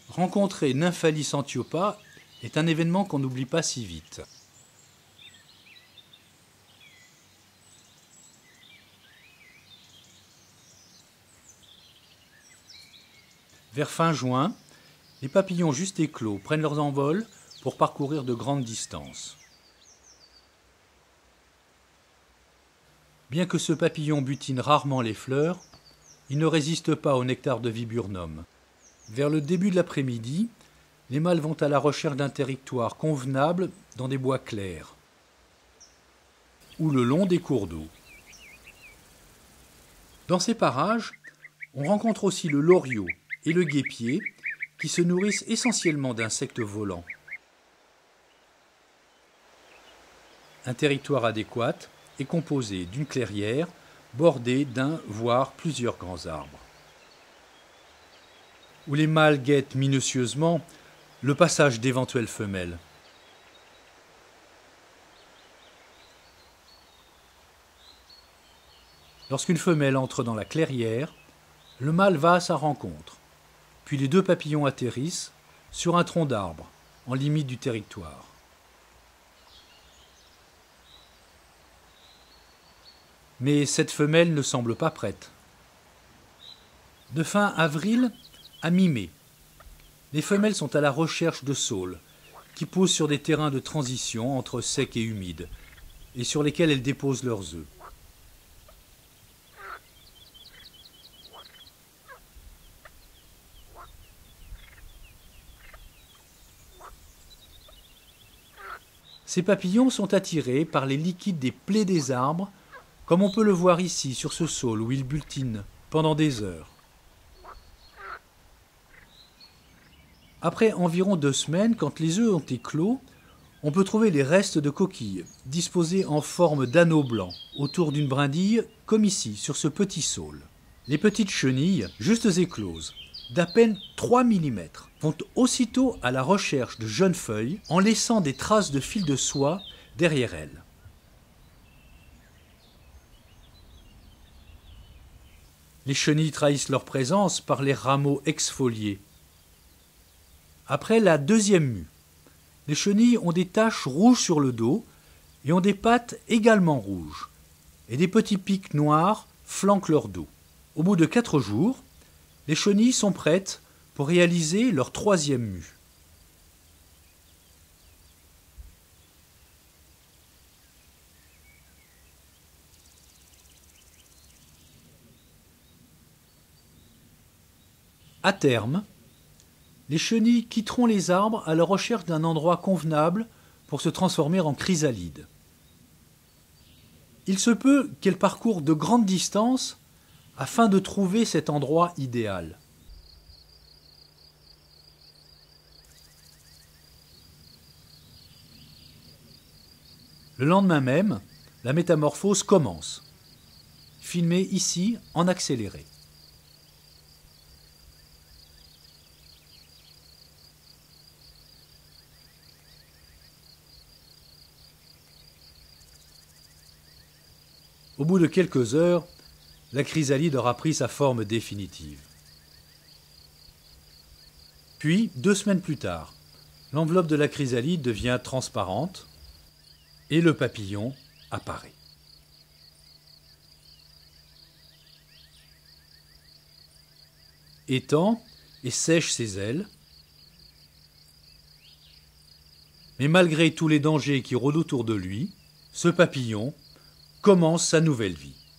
Rencontrer Nymphalis antiopa est un événement qu'on n'oublie pas si vite. Vers fin juin, les papillons juste éclos prennent leur envol pour parcourir de grandes distances. Bien que ce papillon butine rarement les fleurs, il ne résiste pas au nectar de viburnum. Vers le début de l'après-midi, les mâles vont à la recherche d'un territoire convenable dans des bois clairs ou le long des cours d'eau. Dans ces parages, on rencontre aussi le loriot et le guêpier qui se nourrissent essentiellement d'insectes volants. Un territoire adéquat est composé d'une clairière bordée d'un voire plusieurs grands arbres, où les mâles guettent minutieusement le passage d'éventuelles femelles. Lorsqu'une femelle entre dans la clairière, le mâle va à sa rencontre, puis les deux papillons atterrissent sur un tronc d'arbre en limite du territoire. Mais cette femelle ne semble pas prête. De fin avril à mi-mai, les femelles sont à la recherche de saules qui posent sur des terrains de transition entre secs et humides et sur lesquels elles déposent leurs œufs. Ces papillons sont attirés par les liquides des plaies des arbres, comme on peut le voir ici sur ce saule où ils butinent pendant des heures. Après environ 2 semaines, quand les œufs ont éclos, on peut trouver les restes de coquilles disposés en forme d'anneaux blancs autour d'une brindille, comme ici sur ce petit saule. Les petites chenilles, juste écloses, d'à peine 3 mm, vont aussitôt à la recherche de jeunes feuilles en laissant des traces de fils de soie derrière elles. Les chenilles trahissent leur présence par les rameaux exfoliés. Après la deuxième mue, les chenilles ont des taches rouges sur le dos et ont des pattes également rouges, et des petits pics noirs flanquent leur dos. Au bout de 4 jours, les chenilles sont prêtes pour réaliser leur troisième mue. À terme, les chenilles quitteront les arbres à la recherche d'un endroit convenable pour se transformer en chrysalides. Il se peut qu'elles parcourent de grandes distances afin de trouver cet endroit idéal. Le lendemain même, la métamorphose commence, filmée ici en accéléré. Au bout de quelques heures, la chrysalide aura pris sa forme définitive. Puis, 2 semaines plus tard, l'enveloppe de la chrysalide devient transparente et le papillon apparaît. Étend et sèche ses ailes, mais malgré tous les dangers qui rôdent autour de lui, ce papillon commence sa nouvelle vie.